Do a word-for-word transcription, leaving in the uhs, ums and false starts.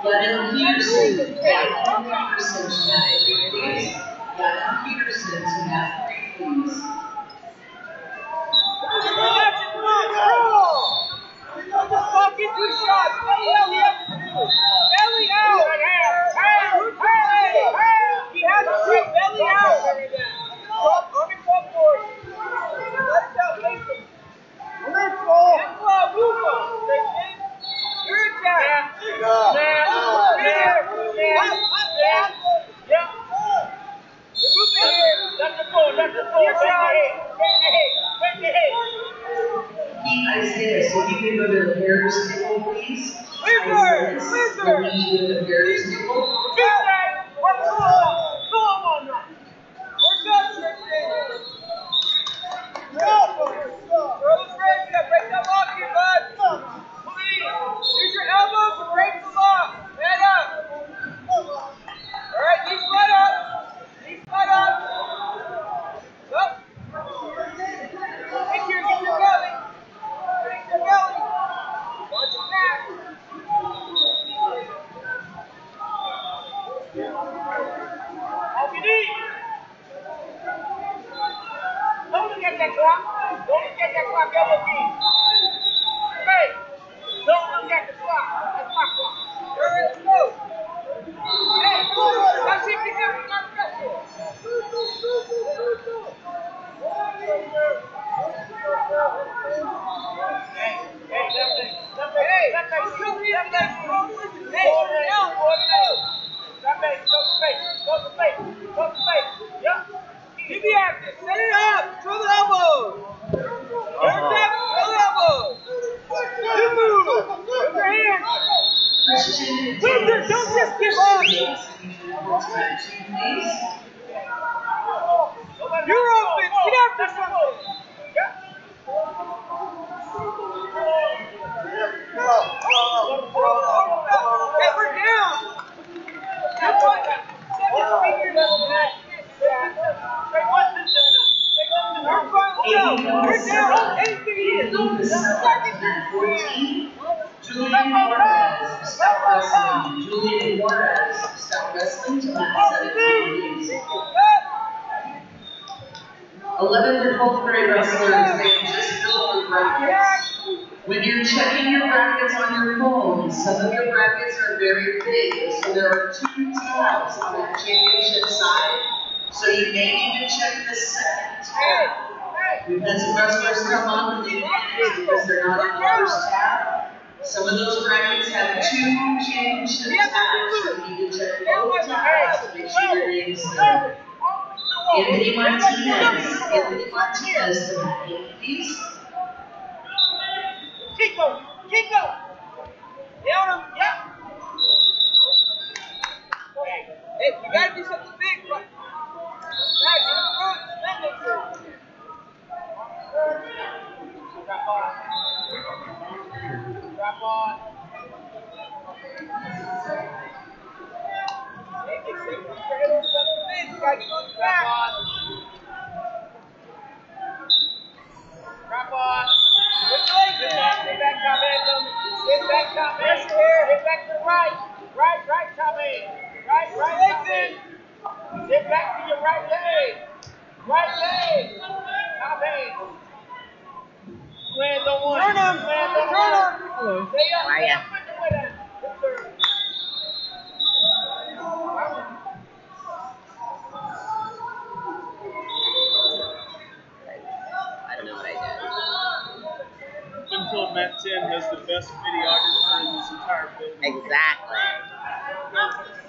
Peterson, Peterson to that three, please. Gavin Peterson to that three, please. Get two shots. Belly out. Belly out. Hey, hey, hey. He has to shoot belly out. Let me go for it. Let's go, Mason. Let's go. Let's go. Move on. You're in town. Man, man, man, man. Yeah. You're moving here. That's the goal. That's the goal. Your shot. Bring the hit. Bring the hit. Isaiah, so you can go to the Bears table, please. Wizard! Wizard! We need to go to the Bears table. Wizard! We're cool! Come on now! We're done, Tristan! Go! Throw the break up! Break the lock here, bud! Please! Use your elbows to break the lock! Head up! Alright, knees flat up! Knees flat up! Up! Get here, get your belly! Get your belly! Watch your back! All you need! Don't look at that clock! Don't look at that clock, double D! Hey! Don't look at the clock! That's my clock! Alright, let's go! Hey! Let's see if we can get my special! Hey, hey, left leg, left leg, hey, left leg, left leg, left leg, hey, down, boy, down. Left leg, go to face, go to face, go to face, yep. Keep me active, set it up, throw the elbow. Every time, throw the elbow. You move, move your hands. Wizard, don't just give up. You're open, get after something. Yep. Hey, we're down! That's what? Seven fingers on that. We're down! Eight fourteen. Julian Juarez, stop wrestling. Julian Juarez, stop wrestling to that seventeen, please. eleventh and twelfth grade wrestlers, they just built the brackets. When you're checking your brackets on your phone, some of your brackets are very big, so there are two tabs on that championship side, so you may need to check the second tab. We've had some wrestlers come on with the advantage because they're not in the first tab. Some of those brackets have two championship tabs, so you need to check both tabs to make sure your name is there. Anthony Martinez, Anthony Martinez to that eight, please. Chico, Chico. Down him, yep. Hey, hey, you gotta do something big, bro. Back in the front, spend it through. Drop on. Drop on. Hey, get safe with your head on something big. You gotta get on the back. Drop on. Good legs in there. Hit back, top end. Hit back, top end. Hit back to the right. Right, right, top end. Right, right, top end. Hit back to your right leg. Right leg. Top end. Land on one. Turn him. Land on one. Turn him. Hello. Stay up. Stay up. With him. Good serve. I don't know what I did. Been told Matt ten has the best videographer in this entire building. Exactly.